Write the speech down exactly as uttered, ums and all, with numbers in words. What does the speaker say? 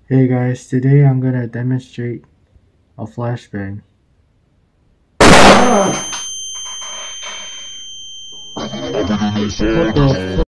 Hey guys, today I'm gonna demonstrate a flashbang. What the